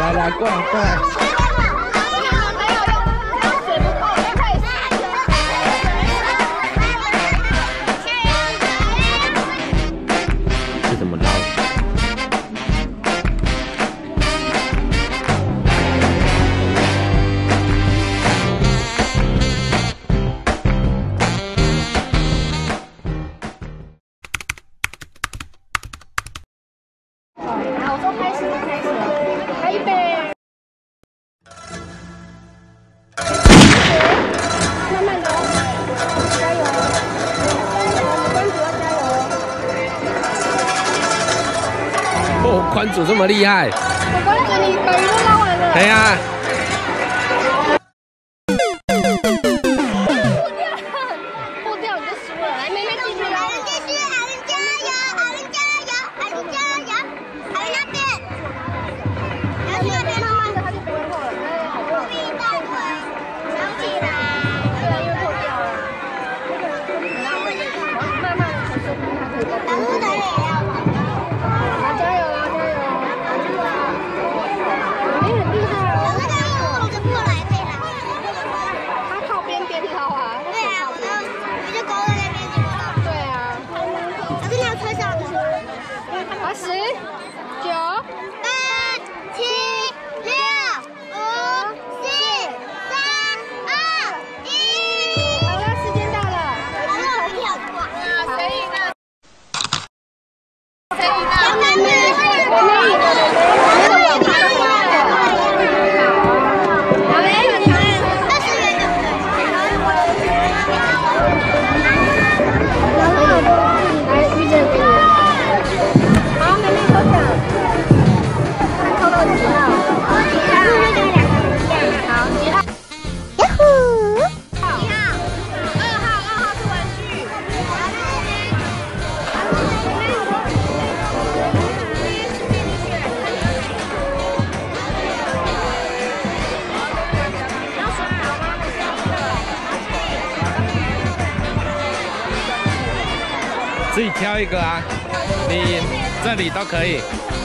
来，过来过来。这怎么捞？ 好，我说开始了，开始了，来预备。慢慢的，加油，加油，我们关主要加油。 哦，关主这么厉害！ 我关主，你把鱼都捞完了。 对呀。 破掉你就输了，来，妹妹继续捞。继续，阿伦加油，阿伦加油，阿伦加油，阿伦那边，然后那边慢慢的它就不会破了。哎，好棒！大腿，想起来。对啊，因为破掉了。慢慢的从这边它可以再变。好，加油啦，加油！你很厉害哦。我就破来可以来。它靠边边捞啊。对啊，我就勾在那边就摸到。对啊。可是你要车上的。10、9、8、7、6、5、4、3、2、1。好了，时间到了。好，谁赢了？谁赢了？妹妹赢了。 自己挑一个啊，你这里都可以。